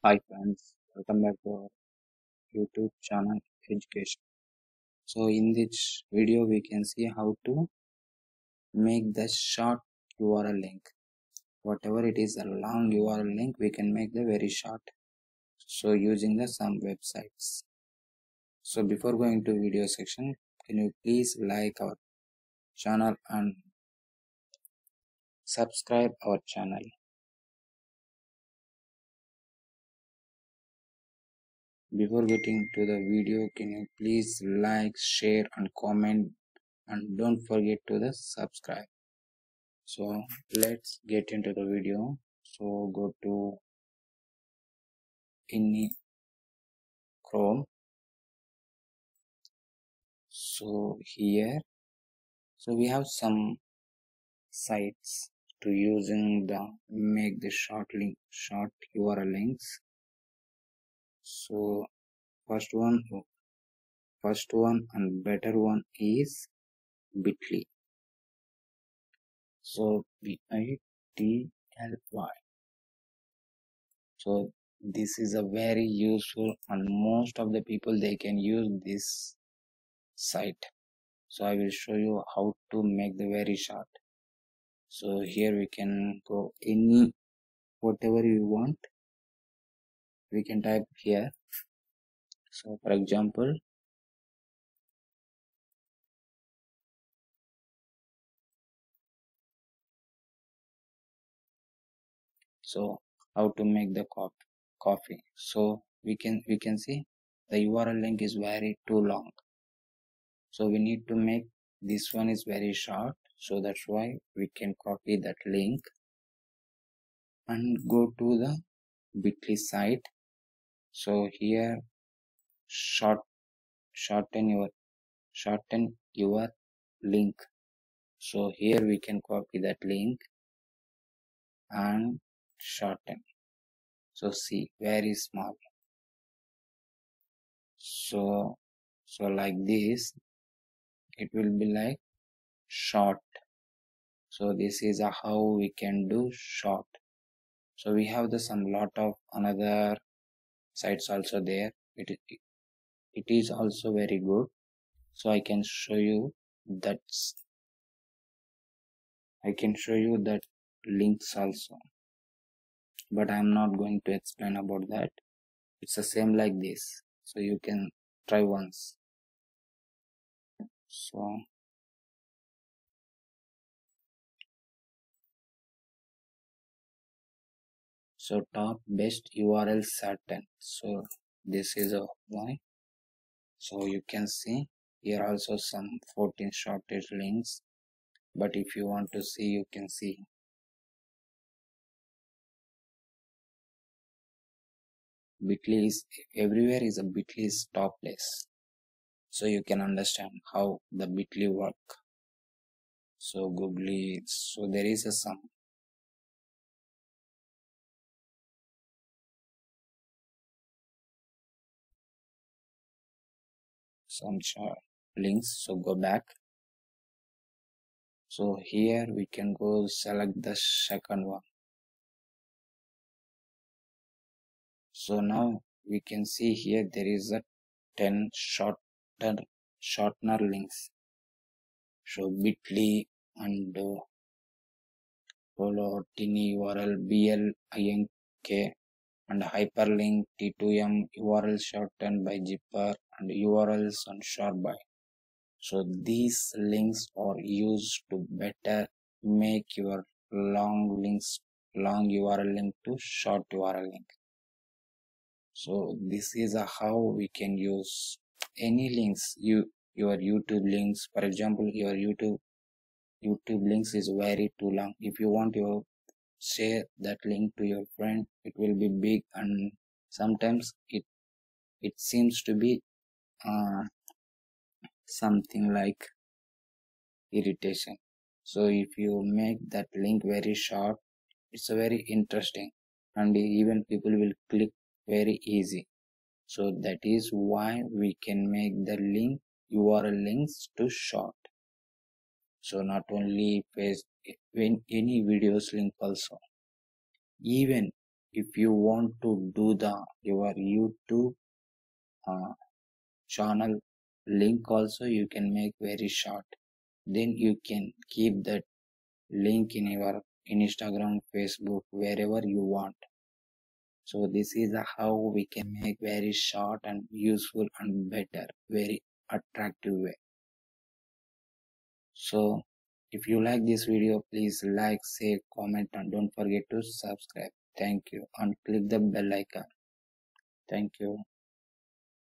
Hi friends, welcome back to our YouTube channel Education. So in this video we can see how to make the short URL link. Whatever it is a long URL link, we can make the very short. So using the some websites. So before going to video section, can you please like our channel and subscribe our channel. Before getting to the video, can you please like, share and comment, and don't forget to the subscribe. So let's get into the video. So go to in Chrome. So here, so we have some sites to using the make the short URL links. So first one and better one is Bitly. So Bitly. So this is a very useful and most of the people they can use this site. So I will show you how to make the very short. So here we can go any whatever you want, we can type here. So for example, so how to make the coffee. So we can see the URL link is very too long. So we need to make this one is very short. So that's why we can copy that link and go to the Bitly site. So here shorten your link. So here we can copy that link and shorten. So see, very small. So like this, it will be like short. So this is how we can do short. So we have the some lot of another sites also there. It is also very good. So I can show you that links also, but I'm not going to explain about that. It's the same like this, so you can try once. So top best URL certain. So this is a why. So you can see here also some 14 shortage links, but if you want to see, you can see. Bitly is everywhere is a Bitly is top place. So you can understand how the Bitly work. So Googly, so there is a some short links. So go back. So here we can go select the second one. So now we can see here there is a 10 shortener links. So Bitly and follow tiny URL BLINK and hyperlink T2M URL shortened by zipper and URLs on shortby. So these links are used to better make your long URL link to short URL link. So this is how we can use any links, your YouTube links. For example, your YouTube links is very too long. If you want to share that link to your friend, it will be big, and sometimes it seems to be something like irritation. So if you make that link very short, it's a very interesting, and even people will click very easy. So that is why we can make the link URL links to short. So not only when any videos link also, even if you want to do your YouTube uh, channel link also, you can make very short. Then you can keep that link in your Instagram, Facebook, wherever you want. So this is how we can make very short and useful and better, very attractive way. So if you like this video, please like, share, comment, and don't forget to subscribe. Thank you, and click the bell icon. Thank you.